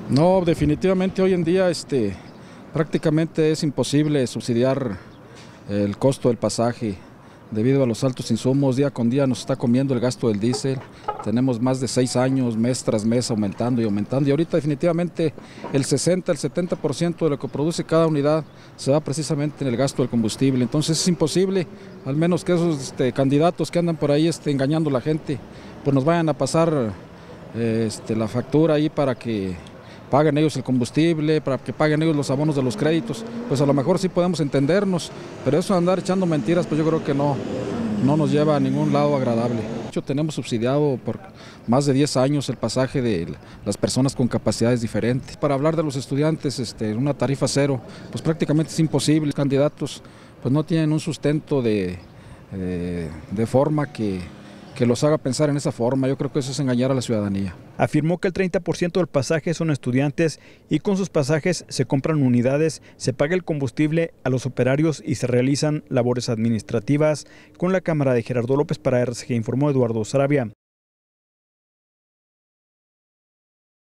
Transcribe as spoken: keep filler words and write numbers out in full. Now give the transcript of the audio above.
No, definitivamente hoy en día este, prácticamente es imposible subsidiar el costo del pasaje debido a los altos insumos. Día con día nos está comiendo el gasto del diésel. Tenemos más de seis años, mes tras mes, aumentando y aumentando. Y ahorita definitivamente el sesenta, el setenta por ciento de lo que produce cada unidad se va precisamente en el gasto del combustible. Entonces es imposible, al menos que esos este, candidatos que andan por ahí este, engañando a la gente, pues nos vayan a pasar eh, este, la factura ahí para que paguen ellos el combustible, para que paguen ellos los abonos de los créditos. Pues a lo mejor sí podemos entendernos, pero eso de andar echando mentiras, pues yo creo que no, no nos lleva a ningún lado agradable. De hecho, tenemos subsidiado por más de diez años el pasaje de las personas con capacidades diferentes. Para hablar de los estudiantes, este, una tarifa cero, pues prácticamente es imposible. Los candidatos pues no tienen un sustento de, de, de forma que, que los haga pensar en esa forma. Yo creo que eso es engañar a la ciudadanía. Afirmó que el treinta por ciento del pasaje son estudiantes y con sus pasajes se compran unidades, se paga el combustible a los operarios y se realizan labores administrativas. Con la cámara de Gerardo López para R C G informó Eduardo Saravia.